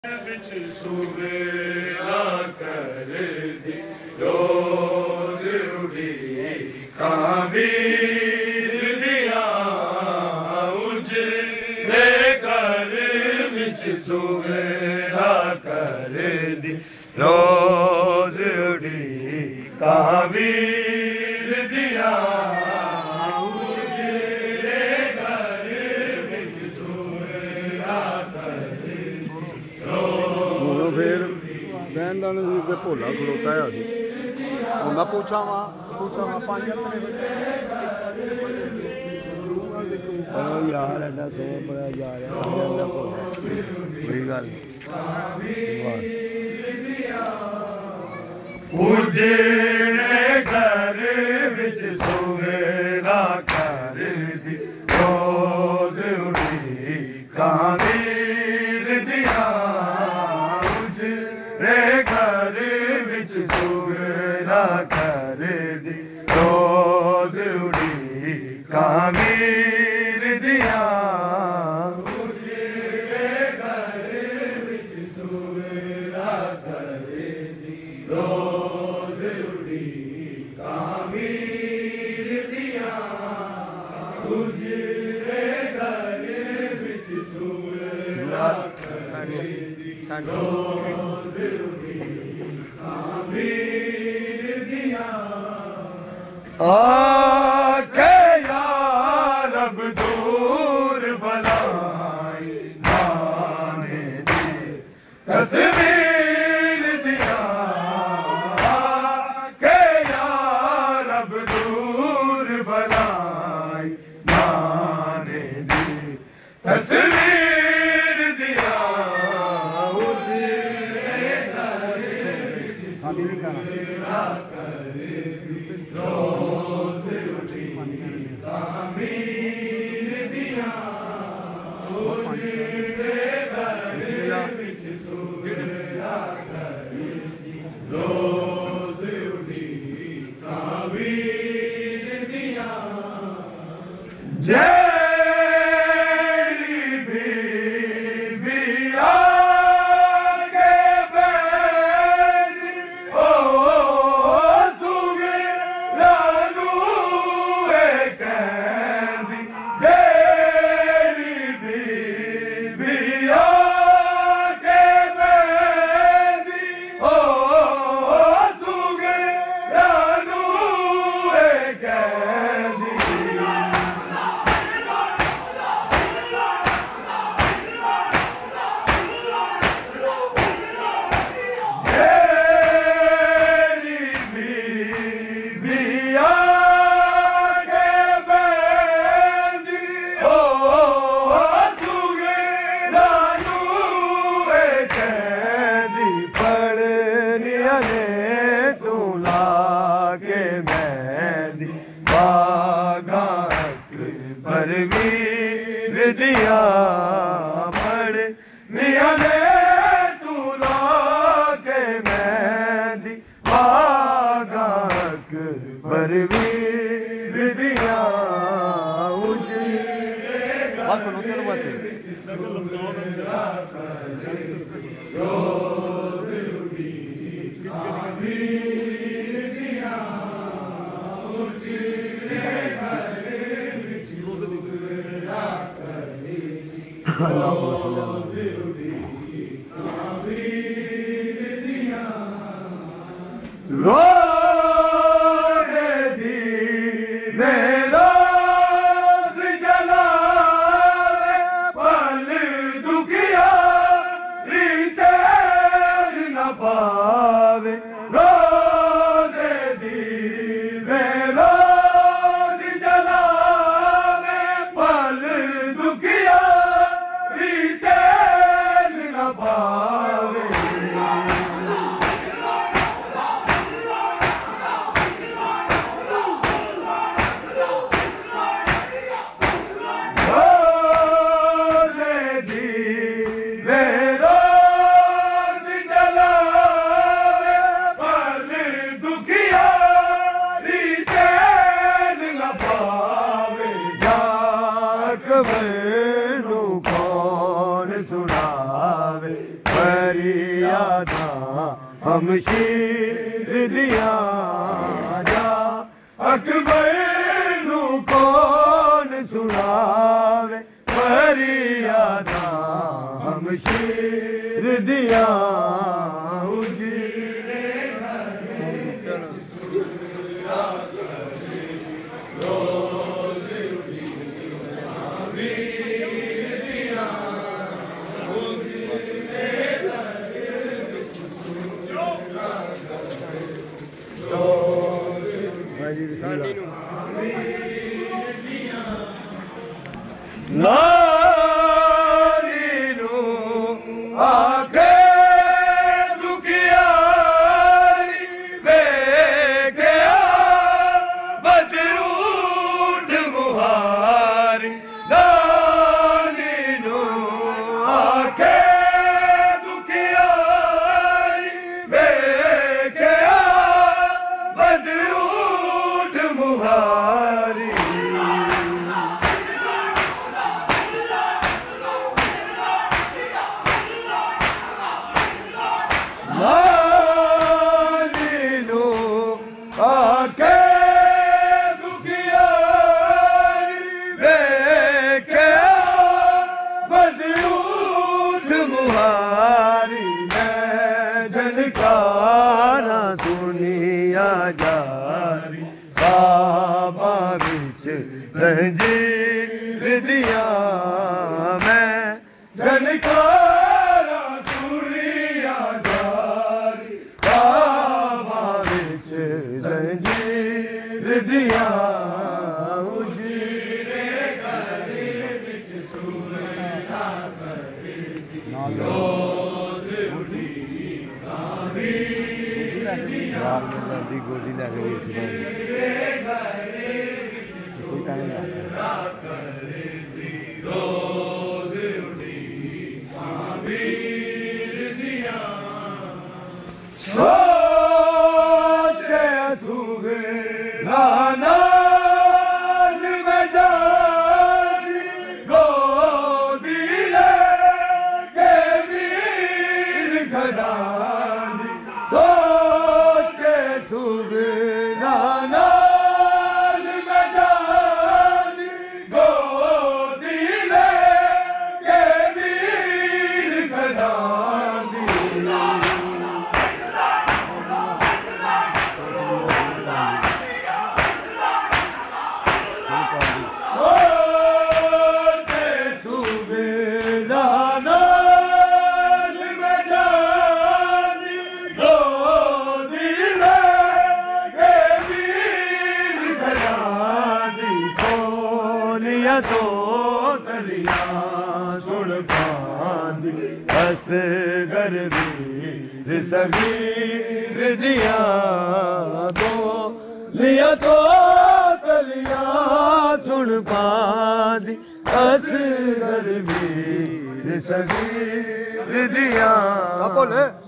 सुबेरा कर दी रोज उड़ी काबीर दिया उजले कर बिच सुबेरा कर दी रोज उड़ी काबीर दिया भोला खलोता है मैं पूछा वहाँ पाँच यार एडा सो बड़ा जा रहा कोई गल उजड़े घर विच सुवेरा कर दी रोज उड़ी काबीर दिया घर विच सुवेरा कर दी रोज उड़ी काबीर दिया घर विच सुवेरा कर दी रोज उड़ी काबीर दिया घर विच सुवेरा कर दी रोज आके या रब दूर बनाई जाने दे तस्वीर दिया आके या रब दूर बनाई जाने दे तस्वीर दिया परवीर दिया पढ़ मियां ने तू लाके मेहंदी बागाक परवीर दिया फरियादा हमशीर दिया जा अकबर नू कौन सुनावे फरियादा हमशीर दिया नारीनु आके दुखियारी बेगया बदरूठ मुहारी नारीनु आके दुखियारी बेगया बदरूठ मुहारी नानीनु आके दुखियारी बेख्या बदरूठ मुहारी मैं झनकारा सुनिया जारी बाबा बिच जंजीर दिया मैं झनकारा सुनिया जारी बाबा बिच जंजीर दिया उजरे गले बिच सुनिया रोज उठी कावी दिया दी गोदी लगे कोई कहने रोज उठी कावीर दिया सोचे सुगे नाना में जारी गोदी लेके वीर खड़ानी सोचे सुगे नाना में जारी गोदी लेके वीर खड़ानी सोचे सुबेदाना में जानी गोदी लेके वीर खड़ानी खोलिया तो तलिया सुन पांदी बस घर वीर सगीर दिया दो लिया तो तलिया सुन पांदी बस घर वीर सगीर दिया बोले